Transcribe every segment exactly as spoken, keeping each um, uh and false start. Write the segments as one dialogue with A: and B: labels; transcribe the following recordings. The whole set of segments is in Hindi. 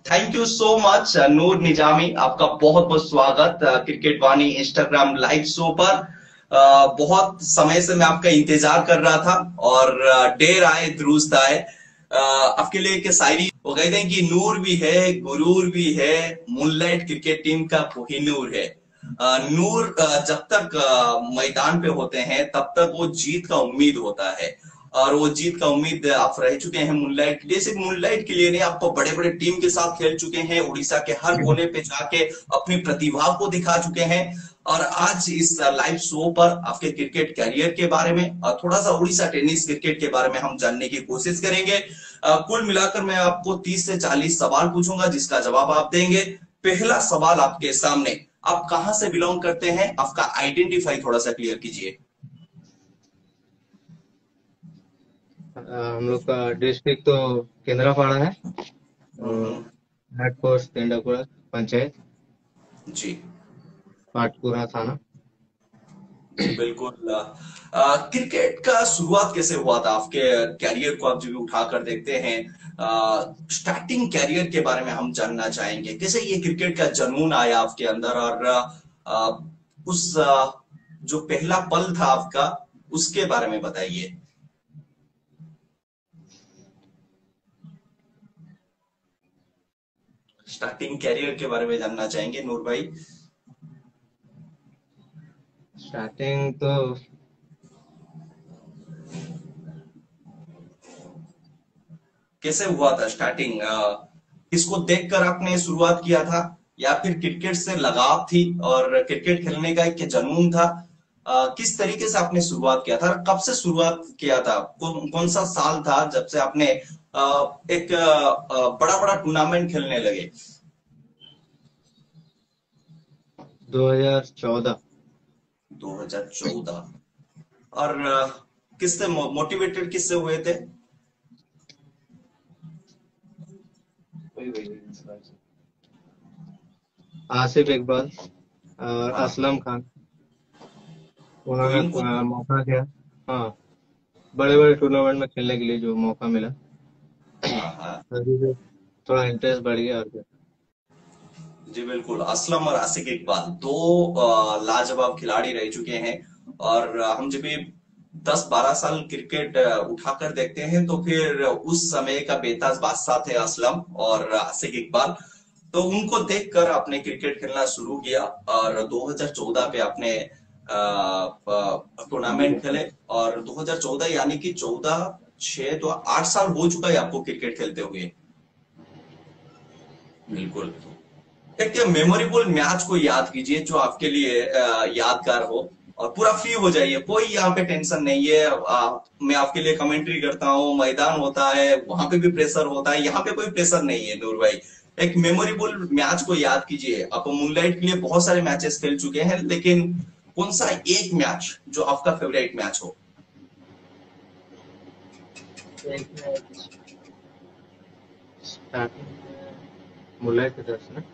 A: Thank you so much Noor Nizami, आपका बहुत बहुत स्वागत अ, cricket Vani Instagram live show पर। अ, बहुत समय से मैं आपका इंतजार कर रहा था और अ, देर आए दुरुस्त आए। अ, आपके लिए एक शायरी वो कहते हैं कि नूर भी है, गुरूर भी है, मूनलाइट क्रिकेट टीम का कोहिनूर है। अ, नूर अ, जब तक अ, मैदान पे होते हैं तब तक वो जीत का उम्मीद होता है और वो जीत का उम्मीद आप रह चुके हैं मूनलाइट के लिए। सिर्फ मूनलाइट के लिए नहीं, आप तो बड़े बड़े टीम के साथ खेल चुके हैं, उड़ीसा के हर कोने पे जाके अपनी प्रतिभा को दिखा चुके हैं। और आज इस लाइव शो पर आपके क्रिकेट कैरियर के बारे में और थोड़ा सा उड़ीसा टेनिस क्रिकेट के बारे में हम जानने की कोशिश करेंगे। अ, कुल मिलाकर मैं आपको तीस से चालीस सवाल पूछूंगा जिसका जवाब आप देंगे। पहला सवाल आपके सामने, आप कहां से बिलोंग करते हैं, आपका आइडेंटिफाई थोड़ा सा क्लियर कीजिए।
B: अ, हम लोग का डिस्ट्रिक्ट तो केंद्रापाड़ा है और
A: हम्म।
B: हेड पोस्ट तेंडापुरा पंचायत
A: जी।
B: पाटपुरा थाना।
A: जी बिल्कुल। आ, क्रिकेट का शुरुआत कैसे हुआ था आपके कैरियर को, आप जब भी उठाकर देखते हैं आ, स्टार्टिंग कैरियर के बारे में हम जानना चाहेंगे। कैसे ये क्रिकेट का जुनून आया आपके अंदर और आ, उस आ, जो पहला पल था आपका उसके बारे में बताइए। स्टार्टिंग कैरियर के बारे में जानना चाहेंगे नूर भाई।
B: स्टार्टिंग तो
A: कैसे हुआ था स्टार्टिंग, किसको देखकर आपने शुरुआत किया था या फिर क्रिकेट से लगाव थी और क्रिकेट खेलने का एक जुनून था। अ, किस तरीके से आपने शुरुआत किया था, कब से शुरुआत किया था, कौन कौन सा साल था जब से आपने अ, एक बड़ा बड़ा टूर्नामेंट खेलने लगे।
B: दो हज़ार चौदह।
A: दो हज़ार चौदह। और अ, किससे मोटिवेटेड किससे हुए थे।
B: आसिफ इकबाल और
A: हाँ
B: असलम खान,
A: तो
B: उन्होंने
A: इनको।
B: अ, मौका दिया। हाँ, बड़े बड़े टूर्नामेंट में खेलने के लिए जो मौका मिला,
A: हाँ हाँ।
B: अभी से थोड़ा इंटरेस्ट बढ़ गया और क्या।
A: जी बिल्कुल, असलम और आसिक इकबाल दो अ, लाजवाब खिलाड़ी रह चुके हैं। और अ, हम जब भी दस बारह साल क्रिकेट अ, उठाकर देखते हैं तो फिर उस समय का बेताज बादशाह थे असलम और आसिक इकबाल। तो उनको देखकर आपने क्रिकेट खेलना शुरू किया और दो हज़ार चौदह पे आपने टूर्नामेंट खेले। और दो हज़ार चौदह यानी कि चौदह छह तो आठ साल हो चुका है आपको क्रिकेट खेलते हुए। बिल्कुल। एक मेमोरेबल मैच को याद कीजिए जो आपके लिए अ, यादगार हो और पूरा फ्री हो जाइए, कोई यहाँ पे टेंशन नहीं है। आ, मैं आपके लिए कमेंट्री करता हूँ, मैदान होता है वहां पे भी प्रेशर होता है, यहाँ पे कोई प्रेशर नहीं है नूर भाई। एक मेमोरेबल मैच को याद कीजिए। आप मूनलाइट के लिए बहुत सारे मैचेस खेल चुके हैं लेकिन कौन सा एक मैच जो आपका फेवरेट मैच हो।
B: एक मैच स्टार्टिंग में मुल्ला की तरफ से ना,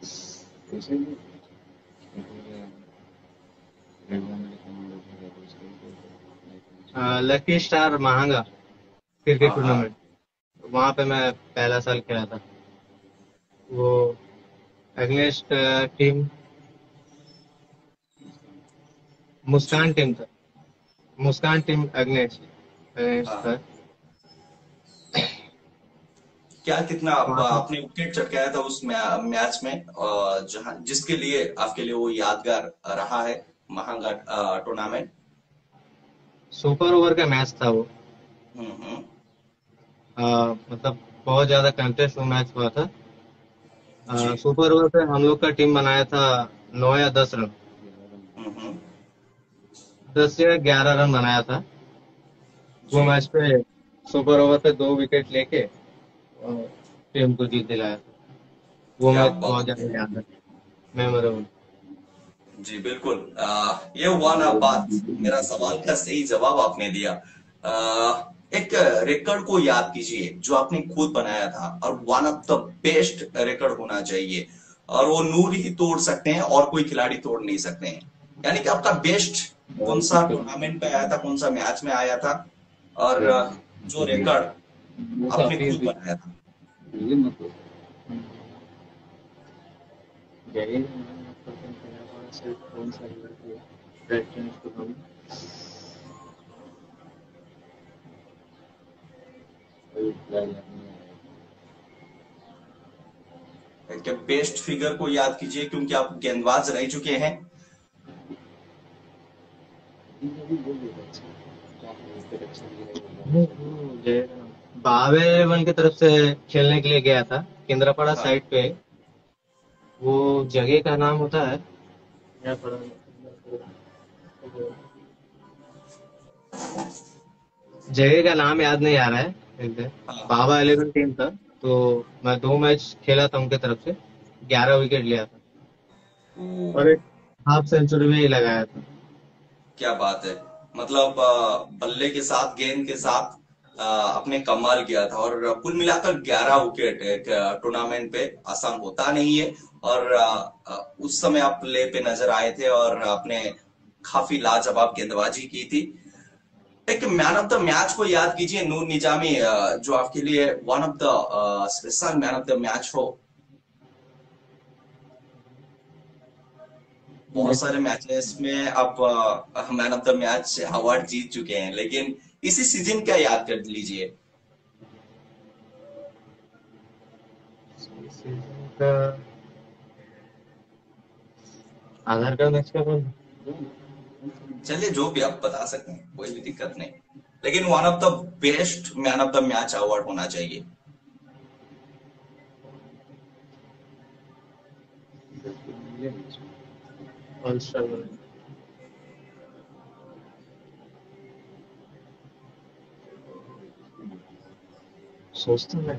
B: अ, लकी स्टार महांगा क्रिकेट
A: हाँ हाँ।
B: टूर्नामेंट, वहां पे मैं पहला साल खेला था। वो अगेंस्ट टीम
A: जी।
B: मुस्कान टीम था। मुस्कान टीम अगेंस्ट अगेंस्ट
A: हाँ।
B: था।
A: क्या कितना आप,
B: वहां पे
A: आपने विकेट चटकाया था उस मै- मैच में अ, जहां जिसके लिए आपके लिए वो यादगार रहा है महंगा टूर्नामेंट।
B: सुपर ओवर का मैच था वो।
A: हम्म हम्म।
B: अ, मतलब बहुत ज्यादा कंटेस्ट वो मैच हुआ था।
A: जी।
B: अ, सुपर ओवर पे हम लोग का टीम बनाया था नौ या दस रन।
A: हम्म हम्म।
B: दस या ग्यारह रन बनाया था वो
A: जी।
B: मैच पे। सुपर ओवर पे दो विकेट लेके अ, टीम को जीत दिलाया था। वो
A: क्या
B: मैच बहुत
A: बात
B: ज्यादा
A: है।
B: याद है, मेमोरेबल।
A: जी बिल्कुल। आ, ये हुआ ना बात, मेरा सवाल का सही जवाब आपने दिया। आ, एक रिकॉर्ड को याद कीजिए जो आपने खुद बनाया था और one of the best record होना चाहिए और वो नूर ही तोड़ सकते हैं और कोई खिलाड़ी तोड़ नहीं सकते हैं। यानी कि आपका बेस्ट कौन सा टूर्नामेंट पे आया था, कौन सा मैच में आया था और आ, जो रिकॉर्ड आपने खुद बनाया था।
B: यही केंद्रापाड़ा से कौन सा रिवर की रेड टेनिस टूर्नामेंट कोई प्लान नहीं
A: क्या बेस्ट फिगर को याद कीजिए क्योंकि आप गेंदबाज रह चुके हैं।
B: है। बावे इलेवन की तरफ से खेलने के लिए गया था केंद्रापाड़ा
A: हाँ।
B: साइड पे। वो जगह का नाम होता है क्या पड़ा जगह का नाम याद नहीं आ रहा है एकदम।
A: हाँ।
B: बाबा इलेवन टीम था। तो मैं दो मैच खेला था उनके तरफ से। ग्यारह विकेट लिया था
A: ओ,
B: और एक हाफ सेंचुरी भी लगाया था।
A: क्या बात है। मतलब अ, बल्ले के साथ गेंद के साथ अ, अपने कमाल किया था और कुल मिलाकर ग्यारह विकेट एक टूर्नामेंट पे आसान होता नहीं है। और अ, अ, उस समय आप प्ले पे नजर आए थे और आपने काफी लाजवाब गेंदबाजी की थी। एक मैन ऑफ द मैच को याद कीजिए नूर निजामी, अ, जो आपके लिए one of the special man of the match हो। बहुत सारे मैचेस में आप man of the match award जीत चुके हैं, लेकिन इसी सीजन क्या याद कर लीजिए।
B: सीजन का आधार कार्ड मैच का कौन
A: चलिए जो भी आप बता सकते हैं, कोई भी दिक्कत नहीं, लेकिन one of the best man of the match award होना चाहिए।
B: ऑल स्टार बना सोचता मैं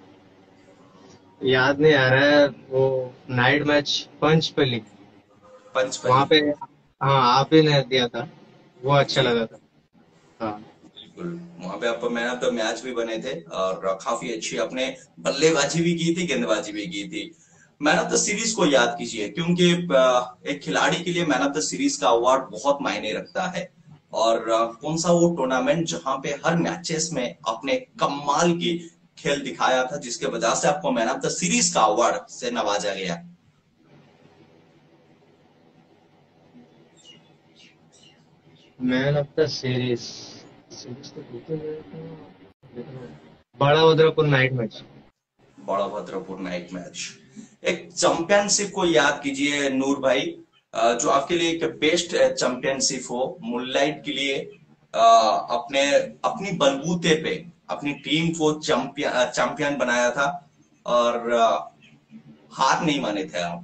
B: याद नहीं आ रहा है। वो नाइट मैच पंचपली वहां
A: पंचपली।
B: पे। हाँ आप ही ने दिया था। वो अच्छा
A: जी
B: लगा था। हाँ।
A: बिल्कुल। वहां पे आप मैन ऑफ द मैच भी बने थे और काफी अच्छी अपने बल्लेबाजी भी की थी, गेंदबाजी भी की थी। मैन ऑफ द सीरीज को याद कीजिए क्योंकि अ, एक खिलाड़ी के लिए मैन ऑफ द सीरीज का अवार्ड बहुत मायने रखता है। और अ, कौन सा वो टूर्नामेंट जहां पे हर मैचेस में आपने कमाल की खेल दिखाया था जिसके वजह से आपको मैन ऑफ द सीरीज का अवार्ड से नवाजा गया।
B: Man of the series series तो जीते गए थे। बड़ा Udaipur night match.
A: Badabhadrapur night match. एक चैंपियनशिप को याद कीजिए नूर भाई, अ, जो आपके लिए एक बेस्ट चैंपियनशिप हो मूनलाइट के लिए। अ, अपने अपनी बलबूते पे अपनी टीम को चैंपियन चैंपियन बनाया था और अ, हार नहीं माने थे आप।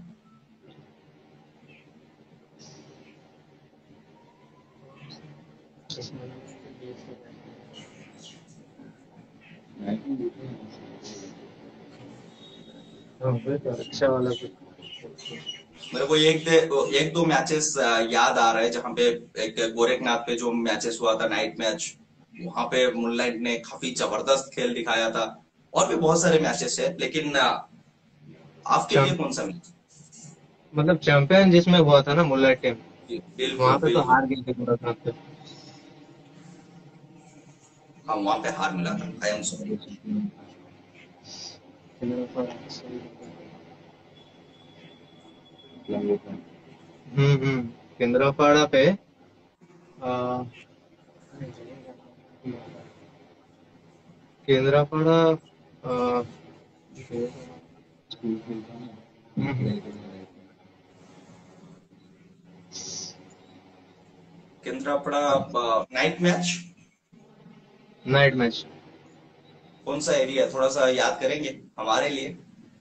B: हाँ वही तो अच्छा वाला कुछ।
A: मेरे को एक दे, एक दो मैचेस याद आ रहे हैं जहां पे एक गोरखनाथ पे जो मैचेस हुआ था नाइट मैच, वहां पे मूनलाइट ने काफी जबरदस्त खेल दिखाया था। और भी बहुत सारे मैचेस है, लेकिन अ, आपके लिए
B: चैम-
A: कौन सा मैच?
B: मतलब चैंपियन जिसमें हुआ था ना मुल्ला टीम।
A: बिल्कुल
B: वहां पे तो
A: बिल्कुल।
B: हार गई थी गोरखनाथ पे।
A: हाँ वहां पे हार मिला था, आई एम सॉरी।
B: हम्म हम्म केंद्रापाड़ा पे आ, केंद्रापाड़ा आ, हम्म,
A: Kendrapara night match.
B: Night match.
A: कौन सा एरिया, थोड़ा सा याद करेंगे हमारे लिए।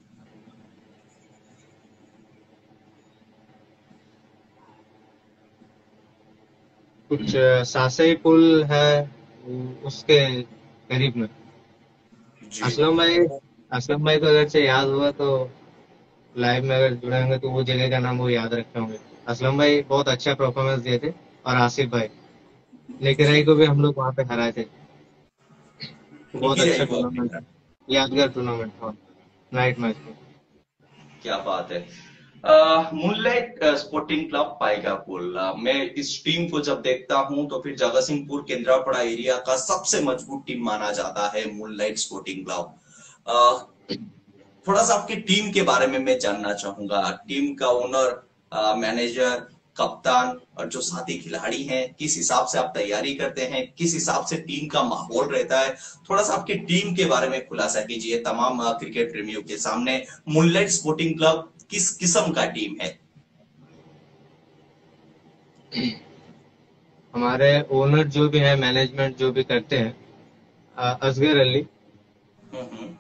B: कुछ अ, सासई पुल है वो- उसके करीब में।
A: जी।
B: असलम भाई असलम भाई को अगर से याद हुआ तो लाइव में अगर जुड़े होंगे तो वो जगह का नाम वो याद रखे होंगे। असलम भाई बहुत अच्छा परफॉर्मेंस दिए थे। और आसिफ भाई लेकिन
A: जी
B: राय को भी हम लोग वहाँ पे हराए थे। बहुत
A: निकी रही
B: अच्छा
A: को आपने
B: टूर्नामेंट
A: कहा।
B: था। यादगार टूर्नामेंट था नाइट मैच में।
A: क्या बात है। मूनलाइट स्पोर्टिंग क्लब पाइकापुल, अ, मैं इस टीम को जब देखता हूं तो फिर जगतसिंहपुर केंद्रापड़ा एरिया का सबसे मजबूत टीम माना जाता है मूनलाइट स्पोर्टिंग क्लब। थोड़ा सा आपकी टीम के बारे में मैं जानना चाहूंगा। टीम का ओनर, मैनेजर, कप्तान और जो साथी खिलाड़ी हैं, किस हिसाब से आप तैयारी करते हैं, किस हिसाब से टीम का माहौल रहता है, थोड़ा सा आपकी टीम के बारे में खुलासा कीजिए तमाम अ, क्रिकेट प्रेमियों के सामने। मूनलाइट स्पोर्टिंग क्लब किस किस्म का टीम है?
B: हमारे ओनर जो भी है, मैनेजमेंट जो भी करते हैं, अ, असगर अली।
A: हम्म हम्म।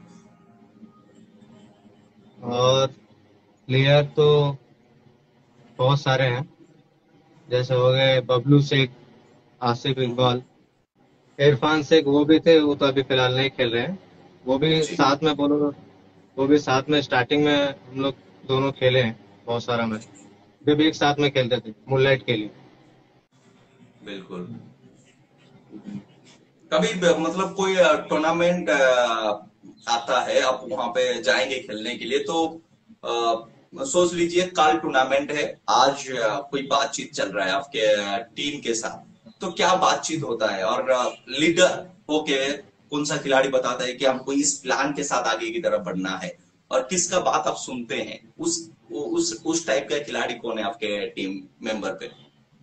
B: और प्लेयर तो बहुत सारे हैं, जैसे हो गए बबलू शेख, आसिफ
A: हम्म,
B: इकबाल, इरफान शेख। वो भी थे, वो तो अभी फिलहाल नहीं खेल रहे हैं। वो भी
A: जी
B: साथ में बोलो, वो भी साथ में स्टार्टिंग में हम लोग दोनों खेले हैं बहुत सारा मैच। जब एक साथ में खेलते थे मूनलाइट के लिए।
A: बिल्कुल। कभी ब- मतलब कोई टूर्नामेंट आता है, आप वहां पे जाएंगे खेलने के लिए, तो अ, सोच लीजिए कल टूर्नामेंट है, आज अ, कोई बातचीत चल रहा है आपके टीम के साथ, तो क्या बातचीत होता है? और लीडर होके कौन सा खिलाड़ी बताता है कि हमको इस प्लान के साथ आगे की तरफ बढ़ना है, और किसका बात आप सुनते हैं? उस उस उस टाइप का खिलाड़ी कौन है आपके टीम मेंबर पे?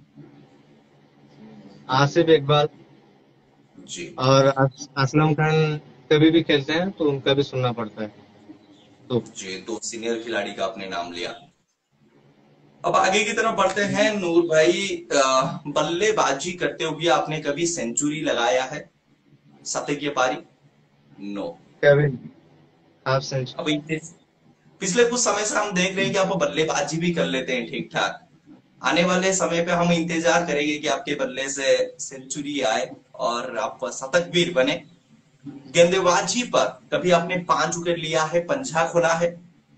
B: आसिफ इकबाल
A: जी
B: और अस, असलम खान कभी भी खेलते हैं तो उनका भी सुनना पड़ता है। तो
A: जी, दो सीनियर खिलाड़ी का आपने नाम लिया। अब आगे की तरफ बढ़ते हैं नूर भाई। अ, बल्लेबाजी करते हुए आपने कभी सेंचुरी लगाया है, शतकीय पारी? नो।
B: कभी हाफ सेंचुरी।
A: अब इतने पिछले कुछ समय से हम देख रहे हैं कि आप बल्लेबाजी भी कर लेते हैं ठीक ठाक। आने वाले समय पे हम इंतजार करेंगे कि आपके बल्ले से सेंचुरी आए और आप शतकवीर बने। गेंदबाजी पर कभी आपने पांच विकेट लिया है, पंजा खोला है?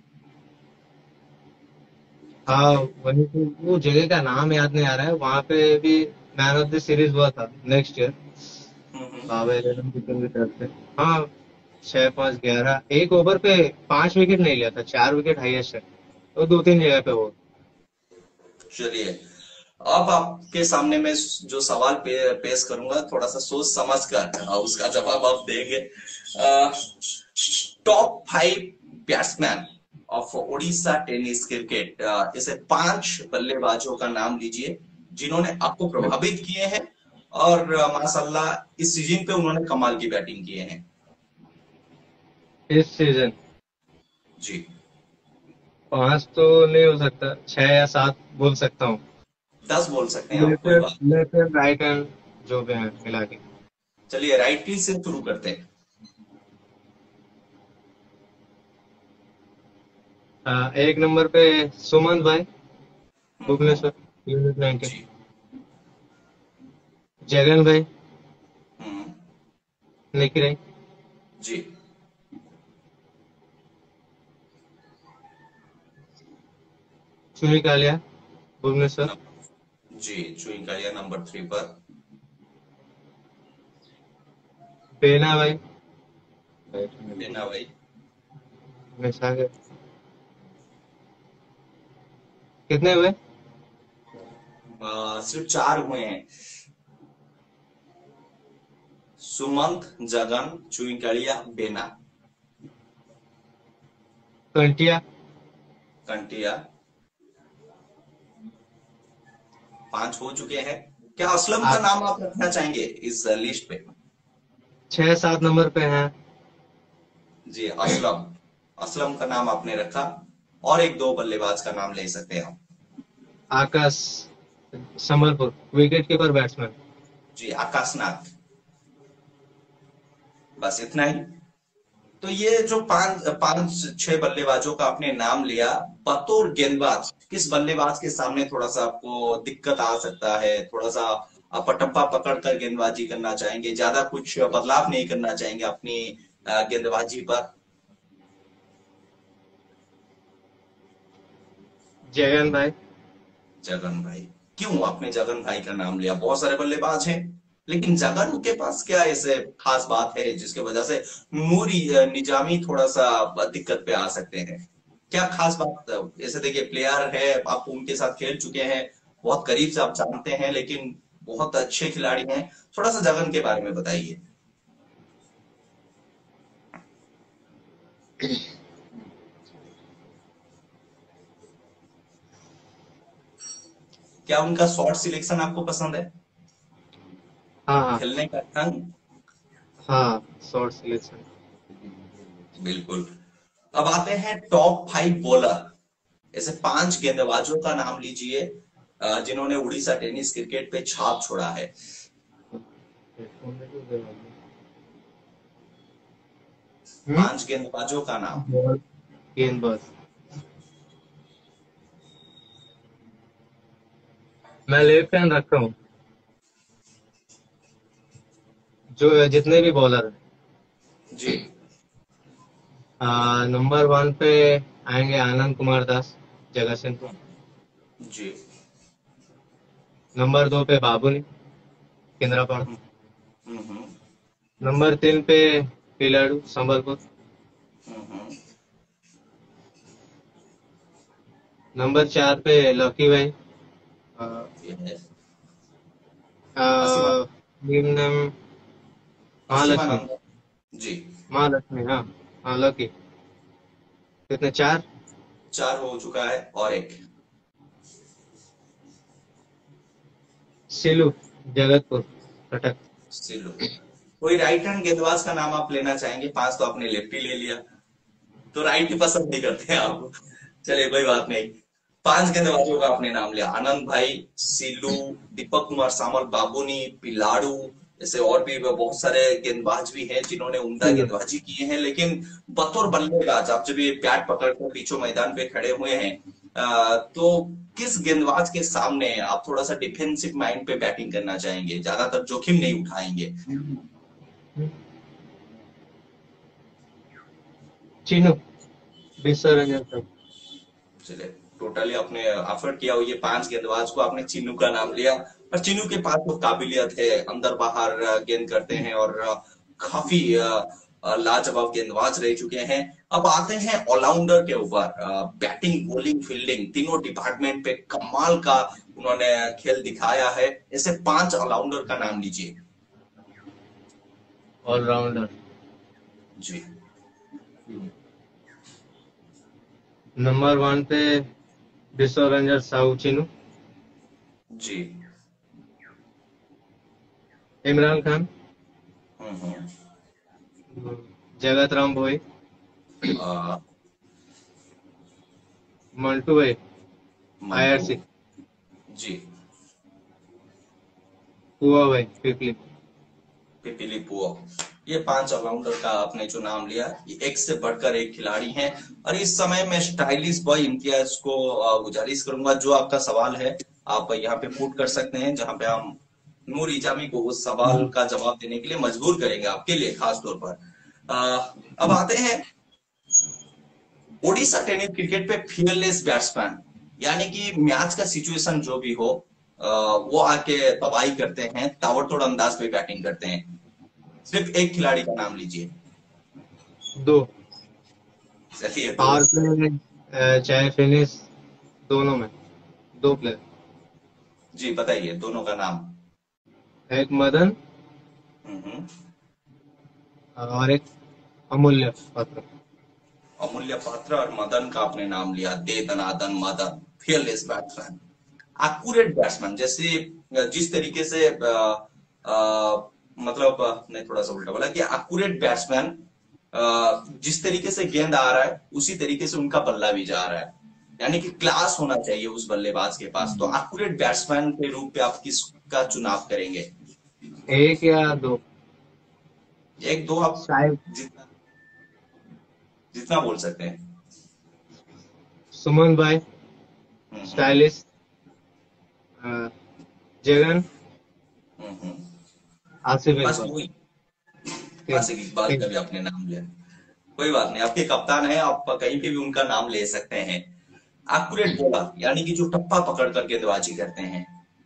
B: हाँ, वही तो, वो जगह का नाम याद नहीं आ रहा है। वहां पे भी मैन ऑफ द सीरीज हुआ था नेक्स्ट ईयर,
A: हम्म हम्म।
B: बाबा इलेवन की तरफ से। हाँ, छह पांच ग्यारह, एक ओवर पे पांच विकेट नहीं लिया था, चार विकेट हाईएस्ट है। तो दो तीन जगह पे हो।
A: चलिए, अब आपके सामने मैं जो सवाल पे, पेश करूंगा, थोड़ा सा सोच समझ कर अ, उसका जवाब आप देंगे। Top five batsman of Orissa tennis cricket, ऐसे पांच बल्लेबाजों का नाम लीजिए जिन्होंने आपको प्रभावित किए हैं, और अ, माशाल्लाह इस सीजन पे उन्होंने कमाल की बैटिंग किए हैं।
B: इस सीजन
A: जी,
B: पांच तो नहीं हो सकता, छह या सात बोल सकता हूँ।
A: दस बोल सकते हैं आप, कोई
B: लेफ्ट
A: बात।
B: लेफ्ट एंड राइट हैंड जो भी हैं मिला के।
A: चलिए, राइट फील्ड से शुरू करते हैं।
B: हाँ, एक नंबर पे सुमन भाई,
A: हम्म हम्म।
B: Bhubaneswar, unit nineteen.
A: जी।
B: जगन भाई,
A: हम्म।
B: निकी राय।
A: जी।
B: चुनी कालिया, भुवनेश्वर।
A: नंबर जी, चुई कालिया नंबर थ्री पर।
B: बेना भाई,
A: लेना भाई।
B: हमेशा के। कितने हुए?
A: आ, सिर्फ चार हुए हैं। सुमंत, जगन, चुई कालिया, बेना।
B: कंटिया।
A: कंटिया। पांच हो चुके हैं। क्या असलम का
B: आप
A: नाम आप रखना चाहेंगे इस लिस्ट पे?
B: छह सात नंबर पे हैं।
A: जी, असलम। असलम का नाम आपने रखा। और एक दो बल्लेबाज का नाम ले सकते हैं हम।
B: Akash Sambalpur, wicket keeper batsman.
A: जी, आकाशनाथ। बस इतना ही। तो ये जो पांच पांच छह बल्लेबाजों का आपने नाम लिया, बतौर गेंदबाज किस बल्लेबाज के सामने थोड़ा सा आपको दिक्कत आ सकता है? थोड़ा सा आप पटप्पा पकड़ कर गेंदबाजी करना चाहेंगे, ज्यादा कुछ बदलाव नहीं करना चाहेंगे अपनी अ, गेंदबाजी पर?
B: जगन भाई।
A: जगन भाई। क्यों आपने जगन भाई का नाम लिया? बहुत सारे बल्लेबाज हैं, लेकिन जगन के पास क्या ऐसे खास बात है जिसकी वजह से नूरी अ, निजामी थोड़ा सा दिक्कत पे आ सकते हैं? क्या खास बात? ऐसे देखिए, प्लेयर है, आप उनके साथ खेल चुके हैं, बहुत करीब से आप जानते हैं, लेकिन बहुत अच्छे खिलाड़ी हैं। थोड़ा सा जगन के बारे में बताइए। क्या उनका शॉट सिलेक्शन आपको पसंद है?
B: हाँ हाँ
A: खेलने का ढंग?
B: हाँ, शॉर्ट सिलेक्शन।
A: बिल्कुल। अब आते हैं टॉप फाइव बॉलर। ऐसे पांच गेंदबाजों का नाम लीजिए अ, जिन्होंने उड़ीसा टेनिस क्रिकेट पे छाप छोड़ा है।
B: हम्म।
A: पांच गेंदबाजों का नाम।
B: बॉल, गेंदबाज। मैं लेफ्ट हैंड रखा हूँ। जो जितने भी बॉलर हैं,
A: जी।
B: आ, नंबर वन पे आएंगे आनंद कुमार दास, जगतसिंहपुर।
A: जी।
B: नंबर दो पे बाबुनी, केंद्रापड़ा।
A: हम्म। हम्म।
B: नंबर तीन पे खिलाड़ू, संबलपुर।
A: हम्म।
B: नंबर चार पे लकी भाई, आ,
A: ये है
B: आ,
A: असीमा।
B: निम्न महालक्ष्मी।
A: असीमानंद। जी।
B: महालक्ष्मी, हाँ। हाँ, लकी। कितने, चार?
A: चार हो चुका है और एक।
B: सिलू, जगतपुर, कटक।
A: सिल्लू। कोई राइट हैंड गेंदबाज का नाम आप लेना चाहेंगे? पांच तो आपने लेफ्ट ही ले लिया, तो राइट ही पसंद नहीं करते हैं आप। चलिए कोई बात नहीं। पांच गेंदबाजों का आपने नाम लिया, आनंद भाई, सिल्लू, दीपक कुमार सामल, बाबूनी, पिलाड़ू। जैसे और भी बहुत सारे गेंदबाज भी हैं जिन्होंने उम्दा
B: सिलू।
A: गेंदबाजी की है, लेकिन बतौर बल्लेबाज आप जब ये बैट पकड़कर बीचों मैदान पे खड़े हुए हैं, अ, तो किस गेंदबाज के सामने आप थोड़ा सा डिफेंसिव माइंड पे बैटिंग करना चाहेंगे, ज्यादातर जोखिम नहीं उठाएंगे?
B: चीनू, विश्व रंजन सब।
A: चलिए, टोटली आपने एफर्ट किया हुआ, ये पांच गेंदबाज को आपने चिन्नू का नाम लिया। और चिन्नू के पास वो काबिलियत है, अंदर बाहर गेंद करते हैं और काफी लाजवाब गेंदबाज रह चुके हैं। अब आते हैं ऑलराउंडर के ऊपर। बैटिंग, बॉलिंग, फील्डिंग तीनों डिपार्टमेंट पे कमाल का उन्होंने खेल दिखाया है। ऐसे पांच ऑलराउंडर का नाम लीजिए।
B: ऑलराउंडर।
A: जी।
B: नंबर वन पे विश्व रंजन साहू, चीनू।
A: जी।
B: इमरान खान,
A: हम्म। हम्म।
B: जगत राम भोई,
A: अ,
B: मंटू भाई,
A: मंटू।
B: आईआरसी,
A: जी।
B: कुआ भाई, पिपली।
A: पिपीली पुओ। ये पांच ऑलराउंडर का आपने जो नाम लिया, ये एक से बढ़कर एक खिलाड़ी हैं। और इस समय मैं स्टाइलिश बॉय इम्तियाज को अ, गुजारिश करूंगा, जो आपका सवाल है आप यहाँ पे पुट कर सकते हैं, जहां पे हम नूर इजामी को उस सवाल का जवाब देने के लिए मजबूर करेंगे, आपके लिए खास तौर पर। अ, अब आते हैं ओडिशा टेनिस क्रिकेट पे फियरलेस बैट्समैन, यानी कि मैच का सिचुएशन जो भी हो, अ, वो आके तबाही करते हैं, ताबड़तोड़ अंदाज पे बैटिंग करते हैं। सिर्फ एक खिलाड़ी का नाम लीजिए।
B: दो।
A: चलिए दो।
B: पावर प्ले में, अ, चाहे फिनिश, दोनों में दो प्लेयर।
A: जी बताइए दोनों का नाम।
B: एक मदन
A: हम्म।
B: और एक अमूल्य पत्र।
A: अमूल्य पात्र और मदन का आपने नाम लिया, दे दनादन Madan, fearless batsman, accurate batsman. जैसे जिस तरीके से अ, अ, मतलब अ, नहीं, थोड़ा सा उल्टा बोला कि एक्यूरेट बैट्समैन, जिस तरीके से गेंद आ रहा है उसी तरीके से उनका बल्ला भी जा रहा है, यानी कि क्लास होना चाहिए उस बल्लेबाज के पास। तो एक्यूरेट बैट्समैन के रूप में आप किसका चुनाव करेंगे?
B: एक या दो?
A: एक दो आप
B: शायद
A: जितना जितना बोल सकते हैं।
B: सुमन भाई,
A: हम्म। हम्म।
B: स्टाइलिश, जगन,
A: हम्म। हम्म।
B: आसिफ
A: बस
B: इकबाल।
A: वही,
B: तीन।
A: आसिफ इकबाल का
B: तीन।
A: भी आपने नाम लिया। कोई बात नहीं, आपके कप्तान है, आप कहीं पे भी उनका नाम ले सकते हैं। एक्यूरेट बॉलर, यानी कि जो टप्पा पकड़ कर गेंदबाजी करते हैं।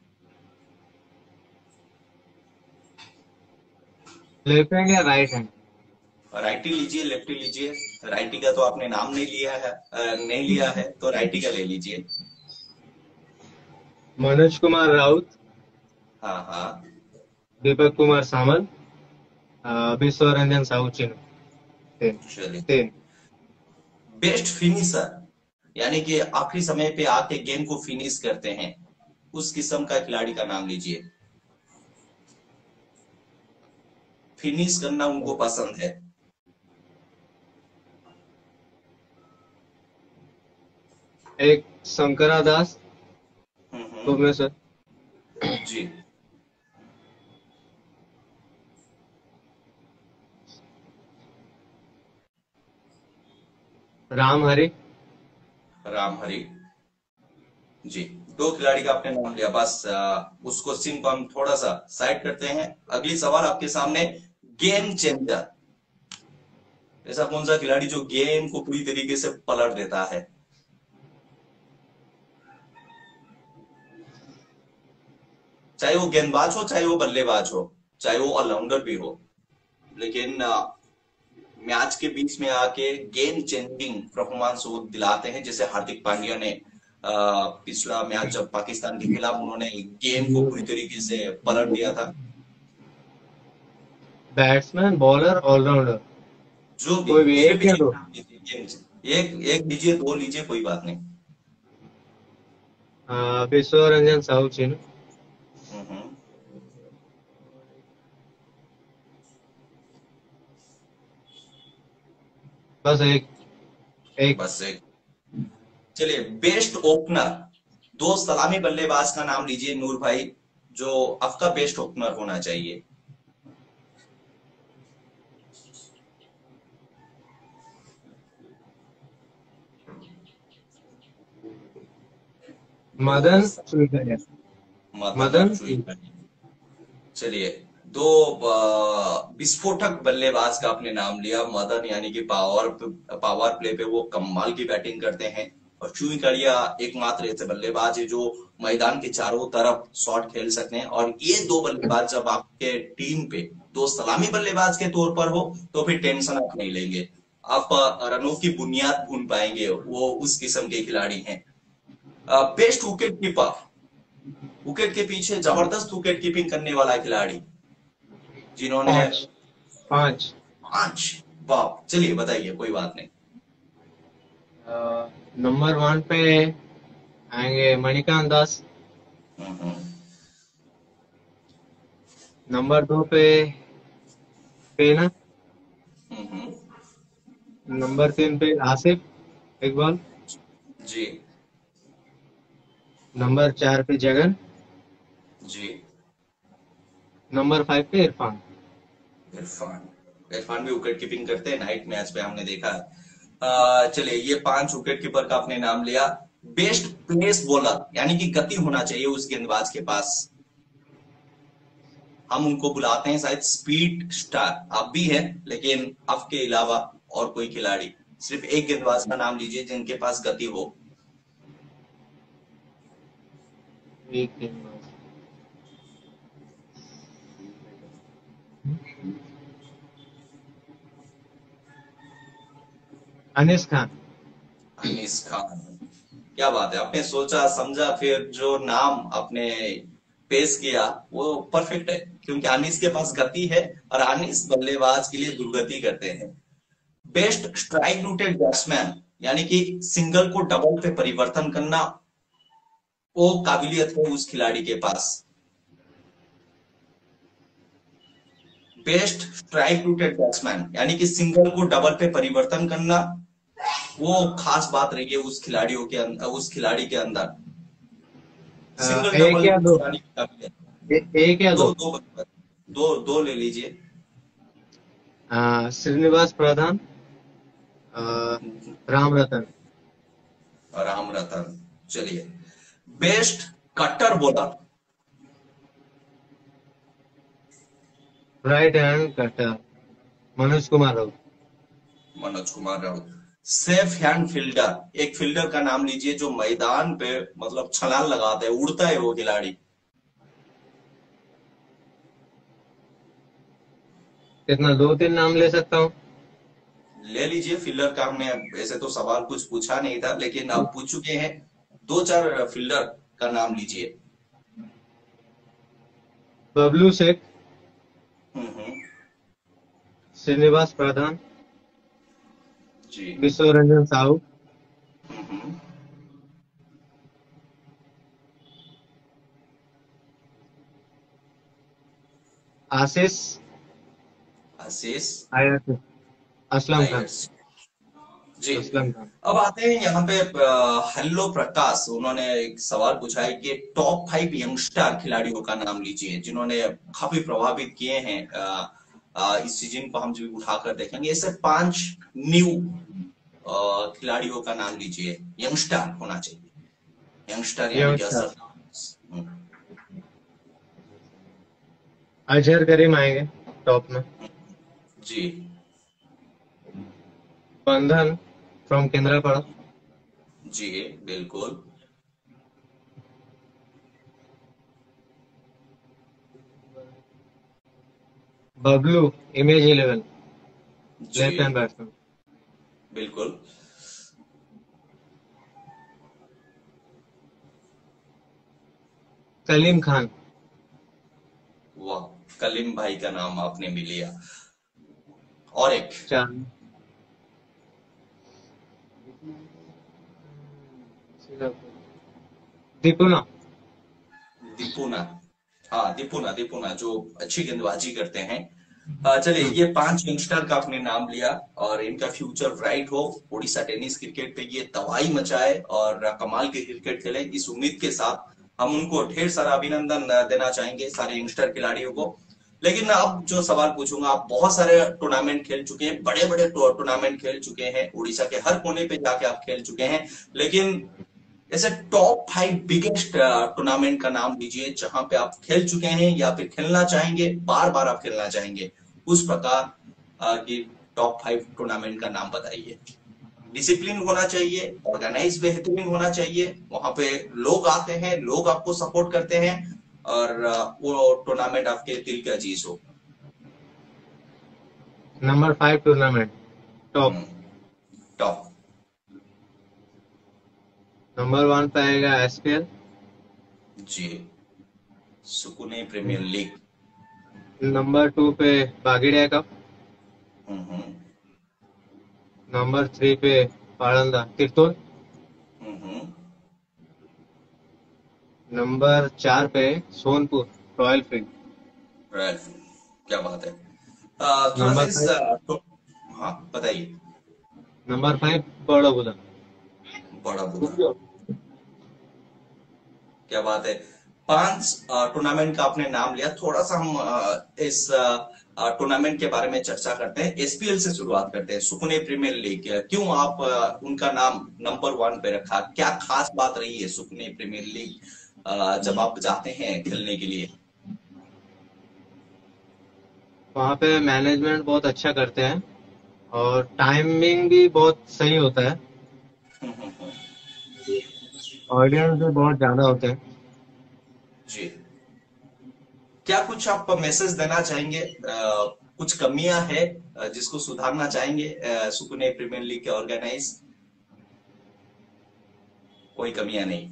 B: लेफ्ट हैंड या राइट हैंड?
A: राइटी लीजिए, लेफ्टी लीजिए। राइटी का तो आपने नाम नहीं लिया है, अ, नहीं लिया है, तो राइटी का ले लीजिए।
B: मनोज कुमार राउत,
A: हाँ हाँ।
B: दीपक कुमार सामल, अ, विश्व रंजन साहू, चीनू। तीन।
A: चलिए।
B: तीन।
A: बेस्ट फिनिशर, यानी कि आखिरी समय पे आके गेम को फिनिश करते हैं। उस किस्म का खिलाड़ी का नाम लीजिए। फिनिश करना उनको पसंद है।
B: एक शंकरा दास
A: हम्म हम्म,
B: भुवनेश्वर।
A: जी।
B: राम हरि।
A: राम हरि, जी। दो खिलाड़ी का आपने नाम लिया, बस आ, उस क्वेश्चन को हम थोड़ा सा साइड करते हैं। अगली सवाल आपके सामने, गेम चेंजर। ऐसा कौन सा खिलाड़ी जो गेम को पूरी तरीके से पलट देता है? चाहे वो गेंदबाज हो, चाहे वो बल्लेबाज हो, चाहे वो ऑलराउंडर भी हो, लेकिन आ, मैच के बीच में आके गेम चेंजिंग परफॉर्मेंस वो दिलाते हैं, जैसे हार्दिक पांड्या ने आ, पिछला मैच जब पाकिस्तान के खिलाफ उन्होंने गेम को पूरी तरीके से पलट दिया था।
B: बैट्समैन, बॉलर, ऑलराउंडर,
A: जो भी,
B: कोई भी
A: सिर्फ
B: एक या
A: एक
B: दो?
A: नाम लीजिए, गेम एक एक लीजिए, दो लीजिए, कोई बात नहीं।
B: विश्व रंजन साहू चिन्ह।
A: हम्म हम्म,
B: बस एक। एक।
A: बस एक। चलिए, बेस्ट ओपनर, दो सलामी बल्लेबाज का नाम लीजिए नूर भाई, जो आपका बेस्ट ओपनर होना चाहिए। दो
B: मदन
A: स-
B: सुईकरिया।
A: मदन और
B: मदन
A: चुई।
B: सुईकरिया।
A: चलिए, दो अ, विस्फोटक बल्लेबाज का आपने नाम लिया। मदन यानी कि पावर पावर प्ले पे वो कमाल की बैटिंग करते हैं, और चुई कड़िया एकमात्र ऐसे बल्लेबाज है जो मैदान के चारों तरफ शॉट खेल सकते हैं। और ये दो बल्लेबाज जब आपके टीम पे दो सलामी बल्लेबाज के तौर पर हो, तो फिर टेंशन आप नहीं लेंगे। आप अ, रनों की बुनियाद भून पाएंगे, वो उस किस्म के खिलाड़ी हैं। बेस्ट विकेट कीपर, विकेट के पीछे जबरदस्त विकेट कीपिंग करने वाला खिलाड़ी, जिन्होंने
B: पांच। पांच।
A: पांच, वाह, चलिए बताइए, कोई बात नहीं।
B: नंबर वन पे आएंगे मणिकांत दास।
A: हम्म हम्म,
B: नंबर दो पे पेना।
A: हम्म हम्म,
B: नंबर तीन पे आसिफ इकबाल।
A: जी
B: नंबर चार पे जगन।
A: जी।
B: नंबर फाइव पे इरफान।
A: इरफान इरफान भी विकेट कीपिंग करते हैं, नाइट मैच पे हमने देखा है। अ, चलिए, ये पांच विकेट कीपर का आपने नाम लिया। बेस्ट प्लेस बॉलर, यानी कि गति होना चाहिए उस गेंदबाज के पास, हम उनको बुलाते हैं शायद स्पीड स्टार। आप भी हैं, लेकिन आपके अलावा और कोई खिलाड़ी, सिर्फ एक गेंदबाज का नाम लीजिए जिनके पास गति हो।
B: एक गेंदबाज। अनिस खान।
A: अनीस खान, क्या बात है, आपने सोचा समझा, फिर जो नाम आपने पेश किया वो परफेक्ट है, क्योंकि अनीस के पास गति है, और अनीस बल्लेबाज के लिए दुर्गति करते हैं। बेस्ट स्ट्राइक रूटेड बैट्समैन, यानी कि सिंगल को डबल पे परिवर्तन करना, वो काबिलियत है उस खिलाड़ी के पास। बेस्ट स्ट्राइक रूटेड बैट्समैन, यानी कि सिंगल को डबल पे परिवर्तन करना, वो खास बात रही है उस खिलाड़ियों के अंदर, उस खिलाड़ी के अंदर
B: अ,
A: सिंगल
B: एक
A: डबल
B: या दो?
A: चलाने की काबिलियत।
B: ए, एक या
A: दो
B: दो?
A: दो दो दो ले लीजिए।
B: अ, श्रीनिवास प्रधान, अ, राम रतन।
A: राम रतन, चलिए। Best cutter bowler,
B: right hand cutter, Manoj Kumar Raut.
A: Manoj Kumar Raut. Safe hand fielder, एक फील्डर का नाम लीजिए जो मैदान पे मतलब छलांग लगाता है, उड़ता है वो खिलाड़ी।
B: कितना, दो तीन नाम ले सकता हूँ?
A: ले लीजिए फील्डर का, हमने ऐसे तो सवाल कुछ पूछा नहीं था, लेकिन आप पूछ चुके हैं। दो चार फील्डर का नाम लीजिए।
B: बबलू शेख,
A: हम्म हम्म,
B: श्रीनिवास प्रधान,
A: जी।
B: विश्व रंजन साहू,
A: हम्म हम्म,
B: आशीष
A: आशीष
B: आयत असलम खान।
A: आयर्स। जी।
B: असलम खान।
A: अब आते हैं यहाँ पे अ, हेलो प्रकाश, उन्होंने एक सवाल पूछा है कि टॉप फाइव यंगस्टर खिलाड़ियों का नाम लीजिए जिन्होंने काफी प्रभावित किए हैं। अ, अ, इस सीजन को हम जब उठाकर देखेंगे, ऐसे पांच न्यू खिलाड़ियों का नाम लीजिए। यंगस्टर होना चाहिए, यंगस्टर यानी कि
B: यंगस्टर
A: असर। हम्म,
B: अजहर करीम आएंगे टॉप में।
A: जी।
B: बंधन फ्रॉम केंद्रापड़ा।
A: जी बिल्कुल।
B: बबलू इमेज इलेवन
A: जी
B: लेफ्ट हैंड बैट्समैन।
A: बिल्कुल।
B: सलीम खान।
A: वाह, कलीम भाई का नाम आपने भी लिया। और एक
B: चार। दीपुना।
A: दीपुना। हाँ, दीपुना दीपुना जो अच्छी गेंदबाजी करते हैं। अ, चलिए, ये पांच यंगस्टर का आपने नाम लिया और इनका फ्यूचर ब्राइट हो, उड़ीसा टेनिस क्रिकेट पे ये तबाही मचाए और कमाल के क्रिकेट खेले, इस उम्मीद के साथ हम उनको ढेर सारा अभिनंदन देना चाहेंगे, सारे यंगस्टर खिलाड़ियों को। लेकिन अब जो सवाल पूछूंगा, आप बहुत सारे टूर्नामेंट खेल चुके हैं, बड़े बड़े टूर्नामेंट खेल चुके हैं, उड़ीसा के हर कोने पे जाके आप खेल चुके हैं, लेकिन ऐसे टॉप फाइव बिगेस्ट टूर्नामेंट का नाम दीजिए जहां पे आप खेल चुके हैं या फिर खेलना चाहेंगे, बार बार आप खेलना चाहेंगे, उस प्रकार अ, की टॉप फाइव टूर्नामेंट का नाम बताइए। डिसिप्लिन होना चाहिए, ऑर्गेनाइज बेहतरीन होना चाहिए, वहां पे लोग आते हैं, लोग आपको सपोर्ट करते हैं और अ, वो टूर्नामेंट आपके दिल के अजीज हो।
B: Number five tournament top.
A: हम्म, टॉप।
B: नंबर वन पे आएगा एसपीएल।
A: जी, Sukune premier league.
B: Number two पे बागीडिया कप।
A: हम्म हम्म
B: नंबर थ्री पे पाळंदा तिरतोल।
A: हम्म हम्म,
B: नंबर चार पे सोनपुर रॉयल फील्ड।
A: रॉयल, क्या बात है। अ, थोड़ा सा
B: नंबर
A: इस
B: फाइव।
A: अ, तो, हाँ बताइए।
B: Number five Baroda.
A: बड़ा बुधा, क्या बात है। पांच टूर्नामेंट का आपने नाम लिया, थोड़ा सा हम अ, इस टूर्नामेंट के बारे में चर्चा करते हैं। एसपीएल से शुरुआत करते हैं, सुकुने प्रीमियर लीग। क्यों आप अ, उनका नाम नंबर वन पे रखा, क्या खास बात रही है सुकुने प्रीमियर लीग अ, जब आप जाते हैं खेलने के लिए?
B: वहाँ पे मैनेजमेंट बहुत अच्छा करते हैं और टाइमिंग भी बहुत सही होता है।
A: हम्म, हम्म, हम्म,
B: ऑडियंस भी बहुत ज्यादा होते हैं।
A: जी। क्या कुछ आप मैसेज देना चाहेंगे, अ, कुछ कमियां है अ, जिसको सुधारना चाहेंगे अ, सुकुने प्रीमियर लीग के ऑर्गेनाइज? कोई कमियां नहीं।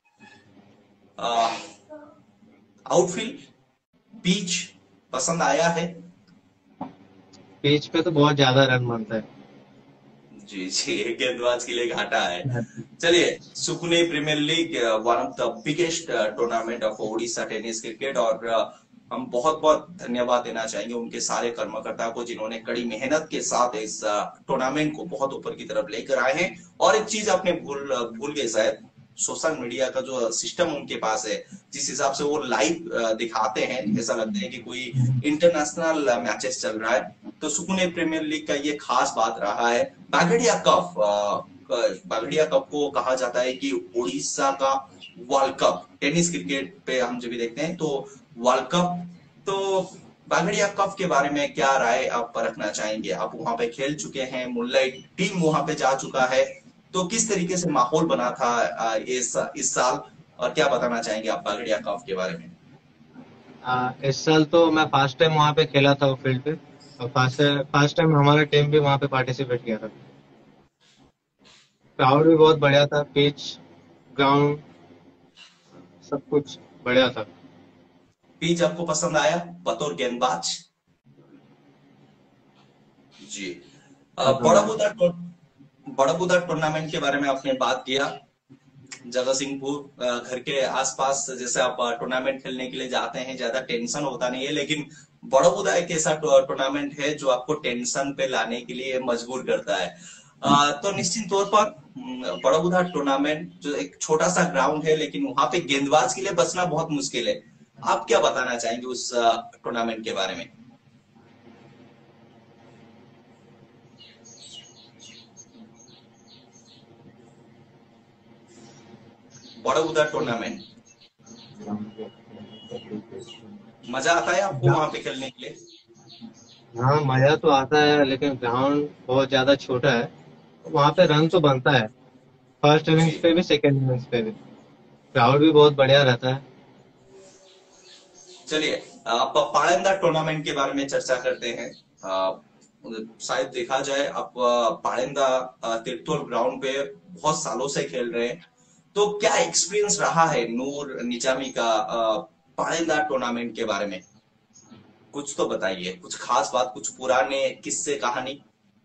A: आउटफील्ड, पिच पसंद आया है?
B: पिच पे तो बहुत ज्यादा रन बनता है।
A: जी जी, गेंदबाज के लिए घाटा है। चलिए, Sukune premier league one of the biggest tournament of Odisha tennis cricket, और uh, हम बहुत बहुत धन्यवाद देना चाहेंगे उनके सारे कर्मकर्ता को जिन्होंने कड़ी मेहनत के साथ इस टूर्नामेंट को बहुत ऊपर की तरफ लेकर आए हैं। और एक चीज आपने भूल भूल गए शायद, सोशल मीडिया का जो सिस्टम उनके पास है, जिस हिसाब से वो लाइव दिखाते हैं, ऐसा लगता है कि कोई इंटरनेशनल मैचेस चल रहा है। तो सुकुने प्रीमियर लीग का ये खास बात रहा है। बागड़िया कप, बागड़िया कप को कहा जाता है कि उड़ीसा का वर्ल्ड कप। टेनिस क्रिकेट पे हम जब भी देखते हैं तो वर्ल्ड कप, तो बागड़िया कप के बारे में क्या राय आप रखना चाहेंगे? आप वहां पे खेल चुके हैं, मूनलाइट टीम वहां पे जा चुका है, तो किस तरीके से माहौल बना था अ, इस इस साल, और क्या बताना चाहेंगे आप बागड़िया कप के बारे में?
B: आ, इस साल तो मैं फर्स्ट टाइम वहाँ पे खेला था वो फील्ड पे। और फर्स्ट फर्स्ट टाइम हमारा टीम भी वहाँ पे पार्टिसिपेट किया था। क्राउड भी बहुत बढ़िया था। पिच, ग्राउंड, सब कुछ बढ़िया था।
A: पिच आपको पसंद आया बतौर गेंदबाज? जी। अ,
B: पसंद
A: बड़ा
B: आया।
A: बुदा टूर- बड़ा बुदा टूर्नामेंट के बारे में आपने बात किया। जगत सिंहपुर अ, घर के आसपास जैसे आप टूर्नामेंट खेलने के लिए जाते हैं, ज्यादा टेंशन होता नहीं है, लेकिन बड़ौदा एक ऐसा टूर्नामेंट है जो आपको टेंशन पे लाने के लिए मजबूर करता है। आ, तो निश्चित तौर पर हम्म, बड़ौदा टूर्नामेंट जो एक छोटा सा ग्राउंड है, लेकिन वहां पे गेंदबाज के लिए बचना बहुत मुश्किल है। आप क्या बताना चाहेंगे उस टूर्नामेंट के बारे में? बड़ौदा टूर्नामेंट मजा आता है आपको वहां पे खेलने के लिए?
B: हाँ, मजा तो आता है लेकिन ग्राउंड बहुत ज्यादा छोटा है। वहां पे रन तो बनता है, फर्स्ट इनिंग्स
A: जी,
B: पे भी सेकेंड इनिंग्स पे भी। क्राउड भी बहुत बढ़िया रहता है।
A: चलिए आप पाड़ंदा टूर्नामेंट के बारे में चर्चा करते हैं। आ, शायद देखा जाए आप आ, पाड़ंदा आ, तिरतुल ग्राउंड पे बहुत सालों से खेल रहे हैं। तो क्या एक्सपीरियंस रहा है नूर निजामी का आ, पाड़ंदा टूर्नामेंट के बारे में? कुछ तो बताइए, कुछ खास बात, कुछ पुराने किस्से कहानी।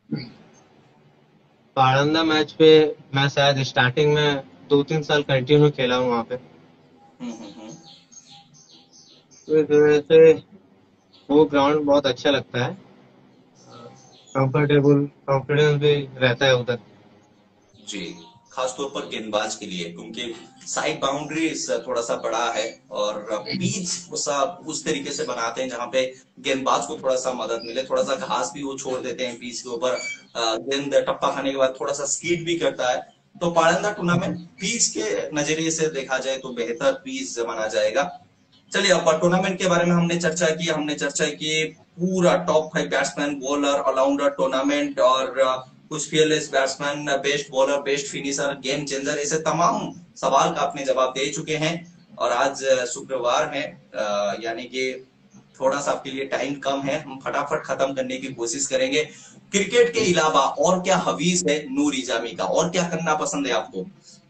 B: पारंदा मैच पे मैं शायद स्टार्टिंग में दो तीन साल कंटिन्यू खेला हूँ वहाँ पे।
A: हम्म हम्म हम्म।
B: तो इस वजह से वो ग्राउंड बहुत अच्छा लगता है। कंफर्टेबल कॉन्फिडेंस भी रहता है उधर।
A: जी, खास तौर पर गेंदबाज के लिए, क्योंकि साइड बाउंड्रीज थोड़ा सा बड़ा है और पिच सा उस तरीके से बनाते हैं जहां पे गेंदबाज को थोड़ा सा मदद मिले। थोड़ा सा घास भी वो छोड़ देते हैं पिच के ऊपर। अ, गेंद टप्पा खाने के बाद थोड़ा सा स्कीड भी करता है। तो पारंदा टूर्नामेंट पिच के नजरिए से देखा जाए तो बेहतर पिच माना जाएगा। चलिए अब टूर्नामेंट के बारे में हमने चर्चा की, हमने चर्चा की पूरा top five batsman, bowler, allrounder tournament, और अ, कुछ fearless batsman, best bowler, best finisher, game changer, ऐसे तमाम सवाल का आपने जवाब दे चुके हैं। और आज अ, शुक्रवार है, अ, यानी कि थोड़ा सा आपके लिए टाइम कम है, हम फटाफट खत्म करने की कोशिश करेंगे। क्रिकेट के अलावा और क्या हवीज है नूर इजामी का, और क्या करना पसंद है आपको?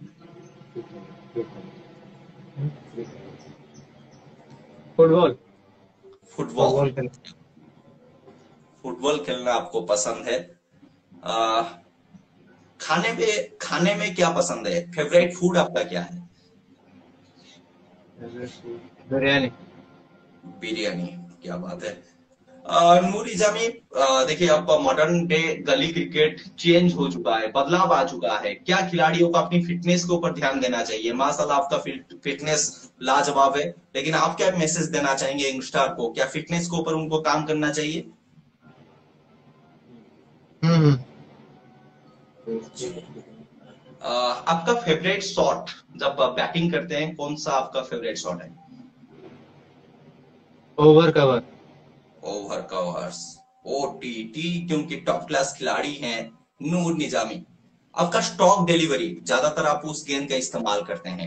B: फुटबॉल।
A: फुटबॉल।
B: फुटबॉल खेलना।
A: फुटबॉल खेलना आपको पसंद है। आ, खाने में खाने में क्या पसंद है? फेवरेट फूड आपका क्या है?
B: बिरयानी।
A: बिरयानी। क्या बात है। आ, नूर इजामी, आ, देखिए अब मॉडर्न डे गली क्रिकेट चेंज हो चुका है, बदलाव आ चुका है। क्या खिलाड़ियों को अपनी फिटनेस के ऊपर ध्यान देना चाहिए? माशाल्लाह आपका फिट, फिटनेस लाजवाब है, लेकिन आप क्या मैसेज देना चाहेंगे यंगस्टर को? क्या फिटनेस के ऊपर उनको काम करना चाहिए?
B: हम्म।
A: जी। आ, आपका फेवरेट शॉट जब बैटिंग करते हैं, कौन सा आपका फेवरेट शॉट है?
B: Over cover.
A: Over covers, OTT, क्योंकि टॉप क्लास खिलाड़ी हैं नूर निजामी। आपका स्टॉक डिलीवरी, ज्यादातर आप उस गेंद का इस्तेमाल करते हैं?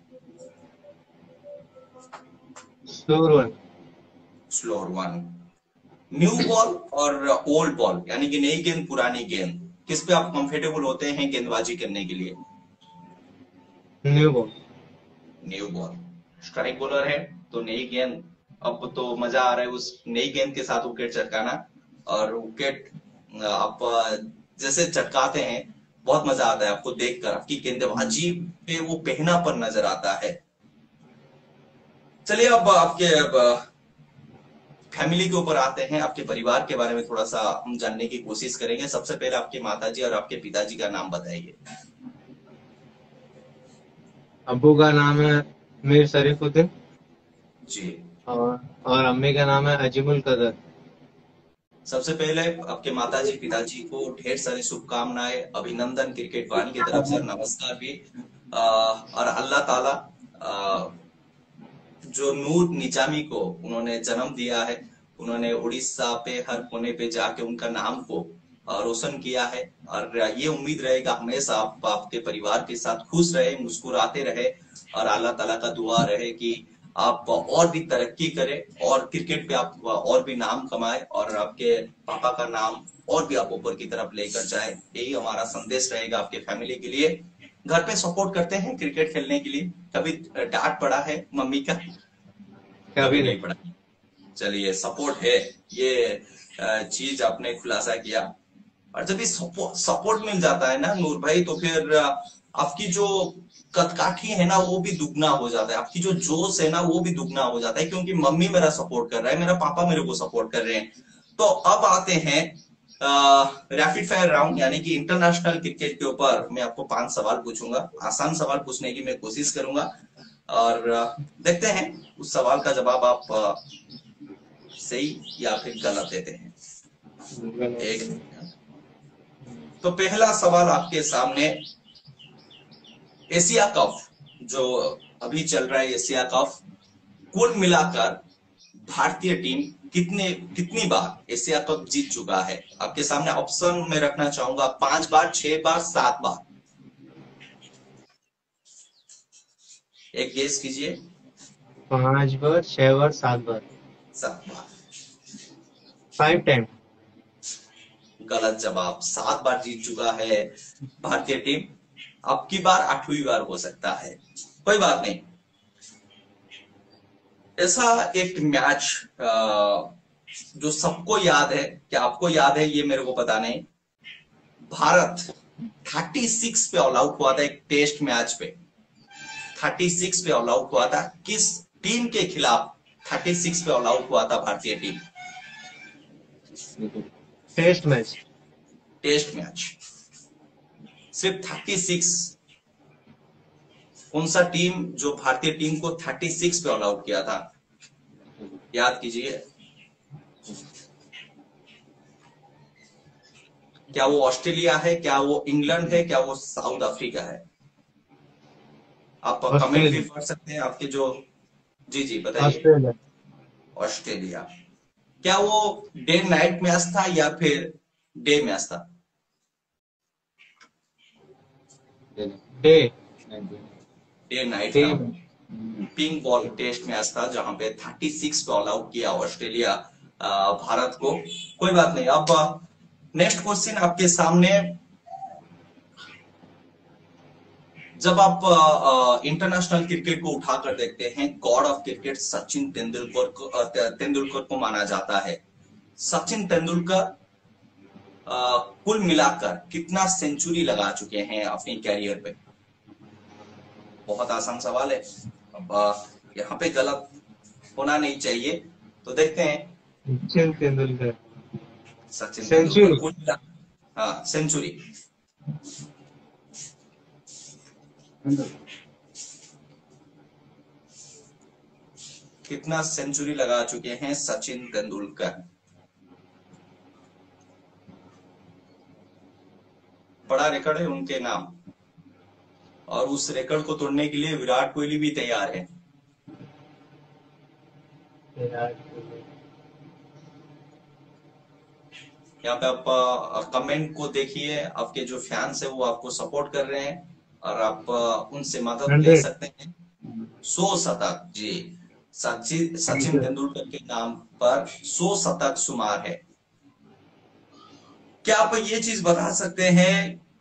B: Slower one.
A: Slower one. New ball और ओल्ड बॉल, यानी कि नई गेंद पुरानी गेंद, किस पे आप कंफर्टेबल होते हैं गेंदबाजी करने के लिए?
B: New ball.
A: New ball. Strike bowler है तो नई गेंद, अब तो मजा आ रहा है उस नई गेंद के साथ विकेट चटकाना। और विकेट आप जैसे चटकाते हैं, बहुत मजा आता है आपको देखकर, आपकी गेंदबाजी पे वो पहनापन नजर आता है। चलिए अब आपके अब फैमिली के ऊपर आते हैं, आपके परिवार के बारे में थोड़ा सा हम जानने की कोशिश करेंगे। सबसे पहले आपकी माताजी और आपके पिताजी का नाम बताइए।
B: अब्बू का नाम है मीर शरीफुद्दीन।
A: जी।
B: और और अम्मी का नाम है अजीमुल कदर।
A: सबसे पहले आपके माताजी पिताजी को ढेर सारी शुभकामनाएं, अभिनंदन क्रिकेट वाणी की तरफ से, और नमस्कार भी। आ, और अल्लाह ताला आ, जो नूर निजामी को उन्होंने जन्म दिया है, उन्होंने उड़ीसा पे हर कोने पे जाके उनका नाम को अ, रोशन किया है। और ये उम्मीद रहेगा हमेशा आप आपके परिवार के साथ खुश रहे, मुस्कुराते रहे, और अल्लाह ताला का दुआ रहे कि आप और भी तरक्की करें और क्रिकेट पे आप और भी नाम कमाए, और आपके पापा का नाम और भी आप ऊपर की तरफ लेकर जाए। यही हमारा संदेश रहेगा आपके फैमिली के लिए। घर पे सपोर्ट करते हैं क्रिकेट खेलने के लिए? कभी डांट पड़ा है मम्मी का? कभी
B: कभी नहीं।
A: नहीं पड़ा। चलिए, सपोर्ट है, ये अ, चीज आपने खुलासा किया। और जब ये सपोर्ट सपोर्ट मिल जाता है ना नूर भाई, तो फिर अ, आपकी जो कदकाठी है ना वो भी दुगना हो जाता है, आपकी जो जोश है ना वो भी दुगना हो जाता है, क्योंकि मम्मी मेरा सपोर्ट कर रहा है, मेरा पापा मेरे को सपोर्ट कर रहे हैं। तो अब आते हैं रैपिड फायर राउंड, यानी कि इंटरनेशनल क्रिकेट के ऊपर मैं आपको पांच सवाल पूछूंगा, आसान सवाल पूछने की मैं कोशिश करूंगा, और uh, देखते हैं उस सवाल का जवाब आप uh, सही या फिर गलत देते हैं। एक तो पहला सवाल आपके सामने, एशिया कप जो अभी चल रहा है, एशिया कप कुल मिलाकर भारतीय टीम कितने कितनी बार एशिया कप जीत चुका है? आपके सामने ऑप्शन में रखना चाहूंगा, पांच बार, छह बार, सात बार। एक गेस कीजिए।
B: पांच बार, छह बार, सात बार।
A: सात बार।
B: Five time.
A: गलत जवाब, सात बार जीत चुका है भारतीय टीम। अब की बार आठवीं बार हो सकता है, कोई बात नहीं। ऐसा एक मैच जो सबको याद है, क्या आपको याद है ये मेरे को पता नहीं, भारत छत्तीस पे ऑल आउट हुआ था एक टेस्ट मैच पे, छत्तीस पे ऑल आउट हुआ था। किस टीम के खिलाफ छत्तीस पे ऑल आउट हुआ था भारतीय टीम?
B: Test match.
A: टेस्ट मैच सिर्फ छत्तीस। कौन सा टीम जो भारतीय टीम को छत्तीस पे ऑल आउट किया था? याद कीजिए। क्या वो ऑस्ट्रेलिया है, क्या वो इंग्लैंड है, क्या वो साउथ अफ्रीका है? आप कमेंट भी पढ़ सकते हैं आपके जो, जी जी बताइए।
B: ऑस्ट्रेलिया।
A: ऑस्ट्रेलिया। क्या वो डे नाइट मैच था या फिर डे मैच था?
B: डे
A: डे नाइट था। पिंक बॉल टेस्ट मैच था जहां पे छत्तीस पे ऑल आउट किया ऑस्ट्रेलिया भारत को। कोई बात नहीं। अब नेक्स्ट क्वेश्चन आपके सामने, जब आप इंटरनेशनल क्रिकेट को उठाकर देखते हैं, god of cricket Sachin Tendulkar को तेंदुलकर को माना जाता है। सचिन तेंदुलकर कुल मिलाकर कितना सेंचुरी लगा चुके हैं अपने कैरियर पे? बहुत आसान सवाल है। अब यहाँ पे गलत होना नहीं चाहिए, तो देखते हैं।
B: सचिन तेंदुलकर
A: सचिन तेंदुलकर कुल मिला, हाँ सेंचुरी। कितना सेंचुरी लगा चुके हैं सचिन तेंदुलकर? बड़ा रिकॉर्ड है उनके नाम, और उस रिकॉर्ड को तोड़ने के लिए विराट कोहली भी तैयार है। यहाँ पे आप कमेंट को देखिए, आपके जो फैंस है वो आपको सपोर्ट कर रहे हैं और आप उनसे मदद ले सकते हैं। सौ शतक, जी सचिन सचिन तेंदुलकर के नाम पर सौ शतक शुमार है। क्या आप ये चीज बता सकते हैं,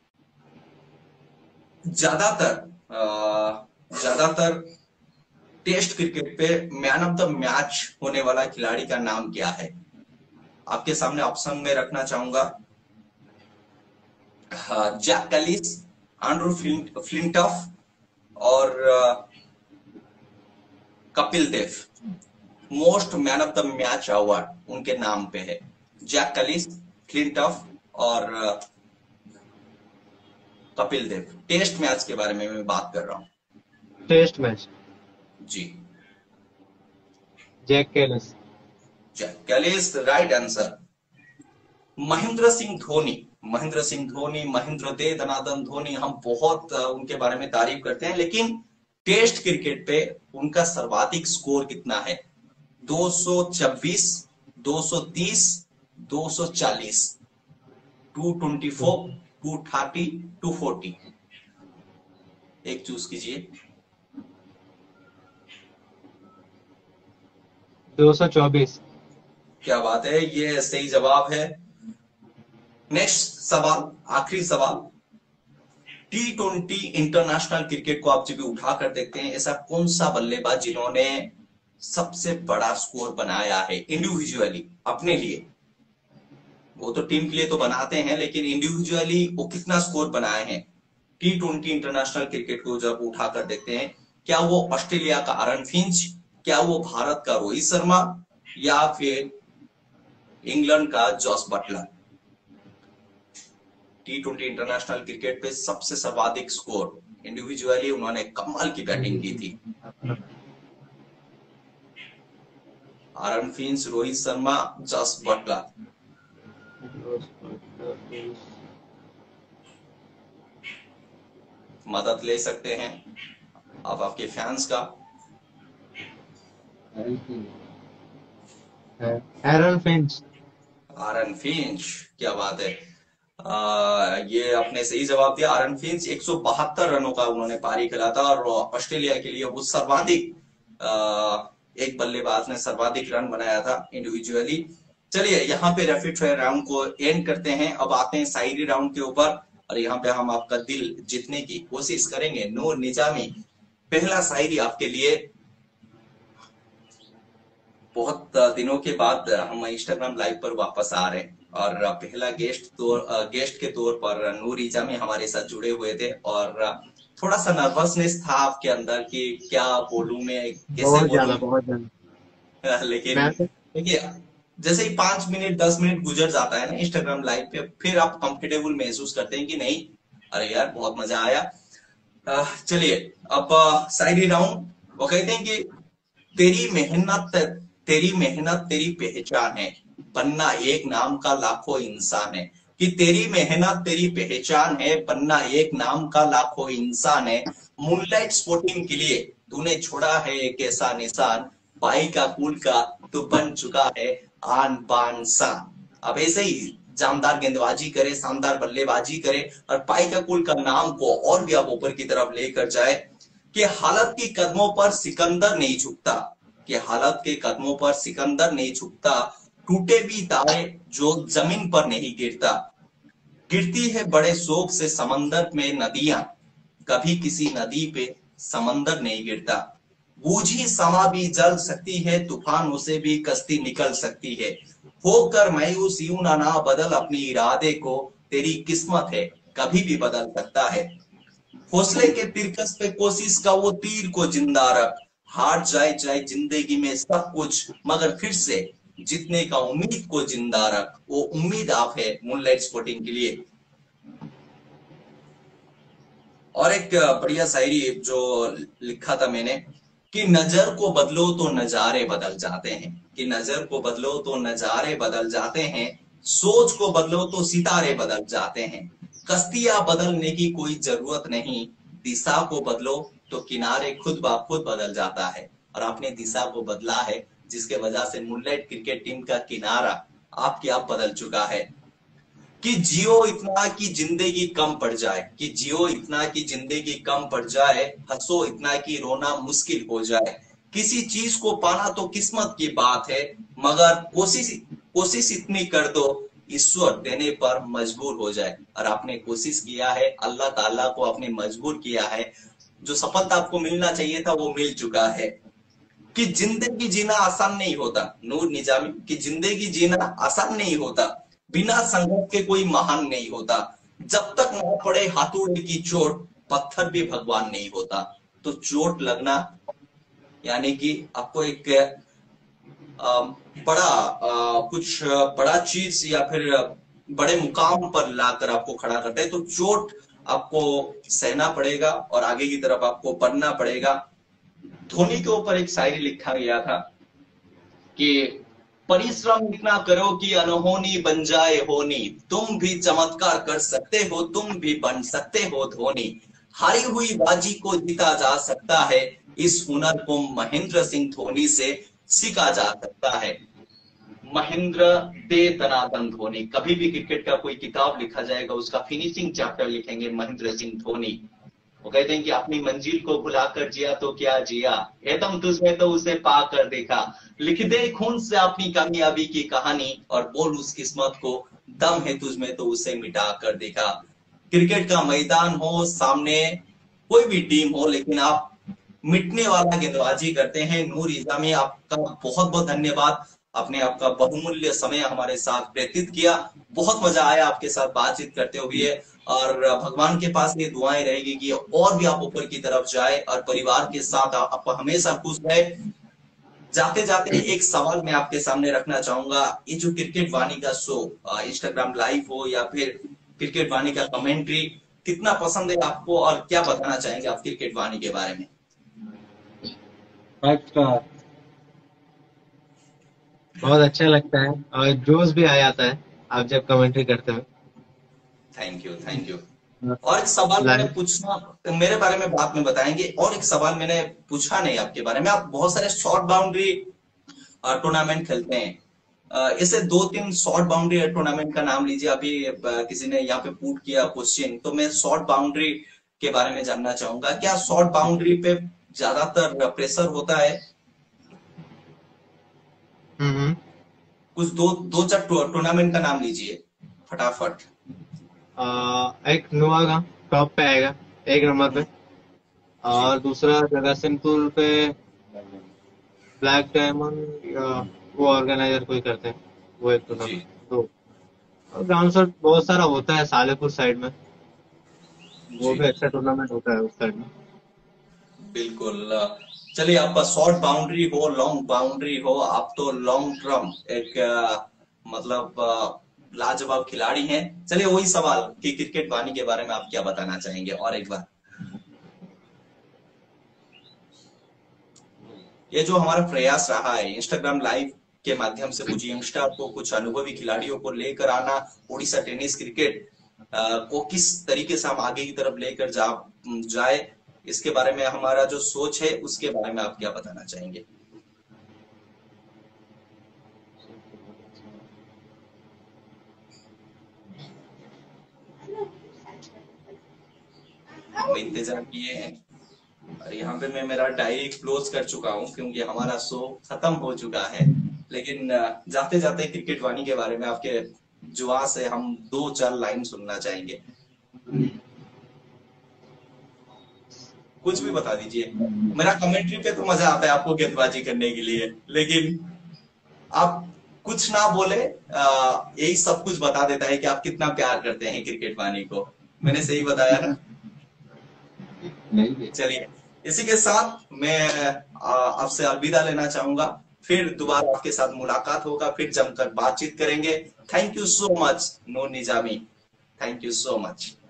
A: ज्यादातर ज्यादातर टेस्ट क्रिकेट पे मैन ऑफ द मैच होने वाला खिलाड़ी का नाम क्या है? आपके सामने ऑप्शन में रखना चाहूंगा, जैक कैलिस, एंड्रू फ्लिंटॉफ और Kapil Dev. Most man of the match award उनके नाम पे है, जैक कैलिस, फ्लिंटॉफ और कपिल देव। टेस्ट मैच के बारे में मैं बात कर रहा हूं।
B: टेस्ट मैच,
A: जी
B: Jacques Kallis.
A: Jacques Kallis right answer. Mahendra Singh Dhoni, Mahendra Singh Dhoni, Mahendra दे धनाधन धोनी, हम बहुत उनके बारे में तारीफ करते हैं, लेकिन टेस्ट क्रिकेट पे उनका सर्वाधिक स्कोर कितना है? दो सौ छब्बीस, दो सौ तीस, दो सौ चालीस, दो सौ चौबीस, दो सौ तीस, दो सौ चालीस। एक चूज कीजिए।
B: दो सौ चौबीस।
A: क्या बात है, ये सही जवाब है। नेक्स्ट सवाल, आखिरी सवाल। टी ट्वेंटी इंटरनेशनल क्रिकेट को आप जब उठाकर देखते हैं, ऐसा कौन सा बल्लेबाज जिन्होंने सबसे बड़ा स्कोर बनाया है इंडिविजुअली अपने लिए? वो तो टीम के लिए तो बनाते हैं, लेकिन इंडिविजुअली वो कितना स्कोर बनाए हैं? टी ट्वेंटी इंटरनेशनल क्रिकेट को जब उठाकर देखते हैं, क्या वो ऑस्ट्रेलिया का आरन फिंच, क्या वो भारत का रोहित शर्मा, या फिर इंग्लैंड का Jos Buttler. T twenty international cricket पे सबसे सर्वाधिक स्कोर, इंडिविजुअली उन्होंने कमाल की बैटिंग की थी। Aaron Finch, Rohit Sharma, Jos Buttler. मदद ले सकते हैं आप आपके फैंस का।
B: Aaron Finch.
A: आरन फिंच, क्या बात है। आ, ये आपने सही जवाब दिया। आरन फिंच एक सौ बहत्तर रनों का उन्होंने पारी खेला था और ऑस्ट्रेलिया के लिए वो सर्वाधिक एक बल्लेबाज ने सर्वाधिक रन बनाया था इंडिविजुअली। चलिए यहाँ पे रैपिड फायर राउंड को एंड करते हैं। अब आते हैं शायरी राउंड के ऊपर और यहाँ पे हम आपका दिल जीतने की कोशिश करेंगे। नूर निजामी, पहला शायरी आपके लिए। बहुत दिनों के बाद हम इंस्टाग्राम लाइव पर वापस आ रहे हैं और पहला गेस्ट तो गेस्ट के तौर पर नूर निजामी हमारे साथ जुड़े हुए थे और थोड़ा सा नर्वसनेस था आपके अंदर कि क्या बोलूं मैं, कैसे बोलूं।
B: बहुत ज्यादा।
A: लेकिन देखिए, जैसे ही पांच मिनट दस मिनट गुजर जाता है ना इंस्टाग्राम लाइव पे, फिर आप कंफर्टेबल महसूस करते हैं कि नहीं, अरे यार बहुत मजा आया। चलिए अब शायरी राउंड। वो कहते हैं कि तेरी मेहनत तेरी मेहनत तेरी पहचान है, बनना एक नाम का लाखों इंसान है। कि तेरी मेहनत तेरी पहचान है, बनना एक नाम का लाखों इंसान है। मूनलाइट स्पोर्टिंग के लिए तूने छोड़ा है एक ऐसा निशान, पाई का कुल का तू बन चुका है आन बान शान। अब ऐसे ही जानदार गेंदबाजी करे, शानदार बल्लेबाजी करे और पाई का कुल का नाम को और भी आप ऊपर की तरफ लेकर जाए। कि हालत की कदमों पर सिकंदर नहीं झुकता, कि हालत के कदमों पर सिकंदर नहीं झुकता, टूटे भी तारे जो जमीन पर नहीं गिरता। गिरती है बड़े शौक से समंदर में नदियां, कभी किसी नदी पे समंदर नहीं गिरता। बूझी समा भी जल सकती है, तूफानों से भी कश्ती निकल सकती है। होकर मायूस यूं ना ना बदल अपनी इरादे को, तेरी किस्मत है कभी भी बदल सकता है। हौसले के तिरकस पे कोशिश का वो तीर को जिंदा रख, हार जाए जाए जिंदगी में सब कुछ मगर फिर से जीतने का उम्मीद को जिंदा रख। वो उम्मीद आप है मूनलाइट स्पोर्टिंग के लिए। और एक बढ़िया शायरी जो लिखा था मैंने कि नजर को बदलो तो नजारे बदल जाते हैं, कि नजर को बदलो तो नजारे बदल जाते हैं, सोच को बदलो तो सितारे बदल जाते हैं। कश्तियां बदलने की कोई जरूरत नहीं, दिशा को बदलो तो किनारे खुद ब खुद बदल जाता है। और आपने दिशा को बदला है जिसके वजह से मूनलाइट क्रिकेट टीम का किनारा आपके आप बदल चुका है। कि जियो इतना कि जिंदगी कम पड़ जाए, कि जियो इतना कि जिंदगी कम पड़ जाए, हंसो इतना कि रोना मुश्किल हो जाए। किसी चीज को पाना तो किस्मत की बात है, मगर कोशिश कोशिश इतनी कर दो ईश्वर देने पर मजबूर हो जाए। और आपने कोशिश किया है, अल्लाह ताला को आपने मजबूर किया है, जो सफलता आपको मिलना चाहिए था वो मिल चुका है। कि जिंदगी जीना आसान नहीं होता, नूर निजामी, कि जिंदगी जीना आसान नहीं होता, बिना संघर्ष के कोई महान नहीं होता। जब तक न पड़े हाथों की चोट, पत्थर भी भगवान नहीं होता। तो चोट लगना यानी कि आपको एक आ, बड़ा आ, कुछ बड़ा चीज या फिर बड़े मुकाम पर लाकर आपको खड़ा करता है, तो चोट आपको सहना पड़ेगा और आगे की तरफ आपको बढ़ना पड़ेगा। धोनी के ऊपर एक शायरी लिखा गया था कि परिश्रम इतना करो कि अनहोनी बन जाए होनी, तुम भी चमत्कार कर सकते हो, तुम भी बन सकते हो धोनी। हारी हुई बाजी को जीता जा सकता है, इस हुनर को महेंद्र सिंह धोनी से सीखा जा सकता है। महेंद्र दे दनादन धोनी, कभी भी क्रिकेट का कोई किताब लिखा जाएगा उसका फिनिशिंग चैप्टर लिखेंगे महेंद्र सिंह धोनी। वो कहते हैं कि अपनी मंजिल को भुलाकर जिया तो क्या जिया, एकदम तुझमें तो उसे पा कर देखा। लिख दे खून से अपनी कामयाबी की कहानी और बोल उस किस्मत को, दम है तुझमें तो उसे मिटा कर देखा। क्रिकेट का मैदान हो, सामने कोई भी टीम हो, लेकिन आप मिटने वाला गेंदबाजी करते हैं। नूर निजामी, आपका बहुत बहुत धन्यवाद। आपने आपका बहुमूल्य समय हमारे साथ व्यतीत किया, बहुत मजा आया आपके साथ बातचीत करते हुए। और भगवान के पास ये दुआएं रहेगी कि और भी आप ऊपर की तरफ जाए और परिवार के साथ आप, आप हमेशा खुश रहे। जाते जाते एक सवाल मैं आपके सामने रखना चाहूंगा, ये जो क्रिकेट वाणी का शो, इंस्टाग्राम लाइव हो या फिर क्रिकेट वाणी का कमेंट्री, कितना पसंद है आपको और क्या बताना चाहेंगे आप क्रिकेट वाणी के बारे में?
B: अच्छा, बहुत अच्छा लगता है और जोश भी आ जाता है आप जब कमेंट्री करते हो।
A: Thank you, thank you. और एक सवाल मैंने
B: लाइव।
A: पूछना, मेरे बारे में बाद में बताएंगे। और एक सवाल मैंने पूछा नहीं आपके बारे में, आप बहुत सारे शॉर्ट बाउंड्री टूर्नामेंट खेलते हैं, अ, इसे दो तीन शॉर्ट बाउंड्री टूर्नामेंट का नाम लीजिए। अभी अ, किसी ने यहाँ पे पुट किया क्वेश्चन, तो मैं शॉर्ट बाउंड्री के बारे में जानना चाहूंगा। क्या शॉर्ट बाउंड्री पे ज्यादातर प्रेशर होता है?
B: हम्म।
A: कुछ दो दो चार टूर्नामेंट का नाम लीजिए फटाफट।
B: आ, एक नुआगा टॉप पे आएगा, एक नंबर पे।
A: जी
B: और दूसरा जगतसिंहपुर पे ब्लैक डायमंड, वो ऑर्गेनाइजर कोई करते हैं, वो एक
A: जी।
B: टूर्नामेंट। तो और ग्राउंड शॉट बहुत सारा होता है सालेपुर साइड में, वो
A: जी
B: भी अच्छा टूर्नामेंट होता है उस साइड में।
A: बिल्कुल। चलिए, आपका शॉर्ट बाउंड्री हो लॉन्ग बाउंड्री हो, आप तो लॉन्ग टर्म एक अ, मतलब अ, लाजवाब खिलाड़ी हैं। चलिए, वही सवाल कि क्रिकेट वाणी के बारे में आप क्या बताना चाहेंगे और एक बार? ये जो हमारा प्रयास रहा है इंस्टाग्राम लाइव के माध्यम से कुछ यंगस्टर को, कुछ अनुभवी खिलाड़ियों को लेकर आना, उड़ीसा टेनिस क्रिकेट अ, को किस तरीके से हम आगे की तरफ लेकर जा जाए, इसके बारे में हमारा जो सोच है उसके बारे में आप क्या बताना चाहेंगे? हम इंतजार किए हैं और यहाँ पे मैं मेरा डायरी क्लोज कर चुका हूँ क्योंकि हमारा शो खत्म हो चुका है। लेकिन अ, जाते जाते क्रिकेट वाणी के बारे में आपके जुआ से हम दो चार लाइन सुनना चाहेंगे। कुछ भी बता दीजिए। मेरा कमेंट्री पे तो मजा आता है आपको गेंदबाजी करने के लिए, लेकिन आप कुछ ना बोले, आ, यही सब कुछ बता देता है कि आप कितना प्यार करते हैं क्रिकेट वाणी को। मैंने सही बताया ना? चलिए, इसी के साथ मैं आ, आपसे अलविदा लेना चाहूंगा। फिर दोबारा आपके साथ मुलाकात होगा, फिर जमकर बातचीत करेंगे। Thank you so much Noor Nizami. Thank you so much.